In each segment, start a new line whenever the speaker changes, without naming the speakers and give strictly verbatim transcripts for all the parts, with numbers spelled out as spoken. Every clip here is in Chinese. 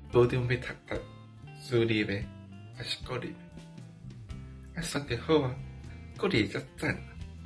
高中要读读私立的还是国立的？啊，选择好啊，国立才赞。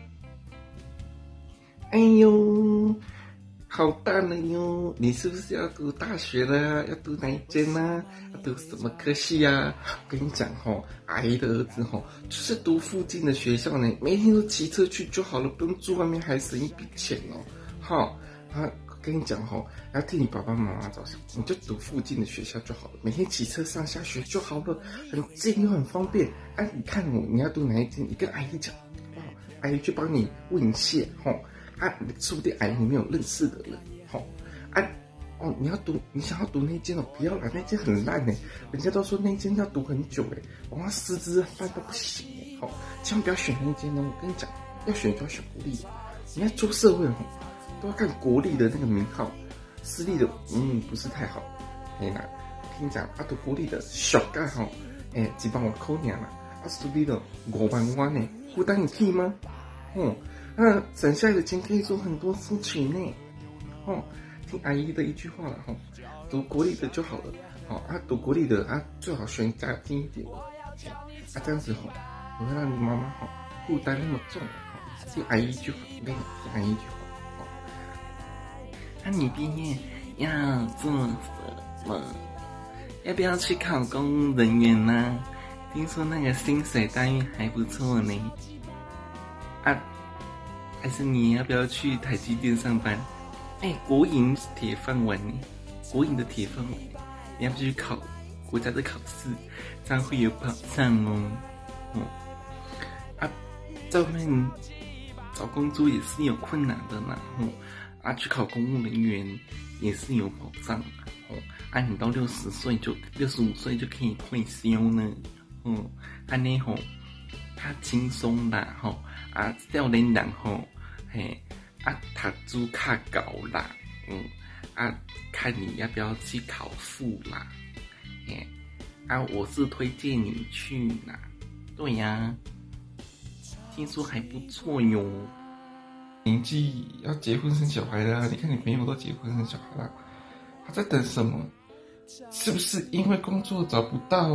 哎呦，好大了哟！你是不是要读大学了啊？要读哪一间啊？要读什么科系啊？我跟你讲吼，阿姨的儿子吼，就是读附近的学校呢，每天都骑车去就好了，不用住外面，还省一笔钱哦。好，啊，跟你讲吼，要替你爸爸妈妈着想，你就读附近的学校就好了，每天骑车上下学就好了，很近又很方便。啊，你看我，你要读哪一间？你跟阿姨讲，好不好？阿姨去帮你问一下吼。啊，说不定阿姨里面有认识的人，吼、哦，啊，哦，你要读，你想要读那间哦，不要啦，那间很烂呢，人家都说那间要读很久哎，哇，师资饭都不行哎，好、哦，千万不要选那间哦，我跟你讲，要选就要选国立的，你要出社会吼、哦，都要看国立的那个名号，私立的嗯不是太好，哎啦，我跟你讲，啊读国立的小盖吼，哎，一万我扣年啦，啊私立的五万万呢，负担你起吗？哦。那省下来的钱可以做很多事情呢，哦，听阿姨的一句话了哈、哦，读国立的就好了，好、哦、啊，读国立的啊，最好选家近一点的，啊，这样子哈、哦，不会让你妈妈哈负担那么重，哈、哦，听阿姨一句话，我跟你听阿姨一句话，哦，那、啊、你毕业要做什么？要不要去考公务人员呢？听说那个薪水待遇还不错呢，啊。还是你要不要去台积电上班？哎、欸，国营铁饭碗呢，国营的铁饭碗，你要不去考国家的考试，这样会有保障哦。哦，啊，在外面找工作也是有困难的啦。哦，啊，去考公务人员也是有保障的。哦，啊，你到六十岁就六十五岁就可以退休呢。哦，安尼吼。较轻松啦，吼啊，少年人吼，嘿啊，读书较高啦，嗯啊，看你要不要去考复啦，嘿啊，我是推荐你去啦，对呀、啊，听说还不错哟。年纪要结婚生小孩啦，你看你朋友都结婚生小孩啦，他在等什么？是不是因为工作找不到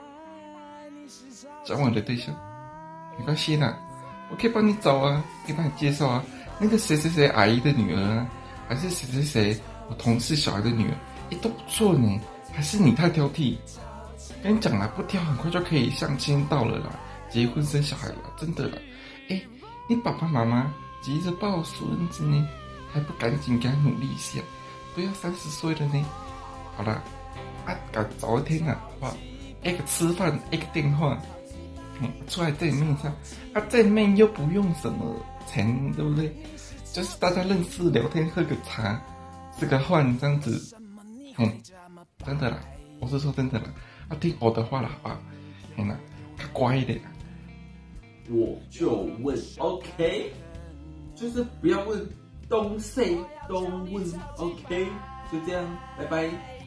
交往的对象？没关系啦，我可以帮你找啊，可以帮你介绍啊。那个谁谁谁阿姨的女儿啊，还是谁谁谁我同事小孩的女儿，哎都不错呢。还是你太挑剔？跟你讲啦，不挑很快就可以相亲到了啦，结婚生小孩了，真的啦。哎，你爸爸妈妈急着抱孙子呢，还不赶紧给他努力一下？都要三十岁了呢。好啦，啊，赶早一天啦，好不好？一个吃饭，一个电话。出来见面上，啊，见面又不用什么钱，对不对？就是大家认识聊天，喝个茶，吃个饭这样子，嗯，真的啦，我是说真的啦，啊，听我的话啦，好不好？嘿啦，较乖一点啦。
我就问 ，OK， 就是不要问 ，Don't say，Don't 问 ，OK， 就这样，拜拜。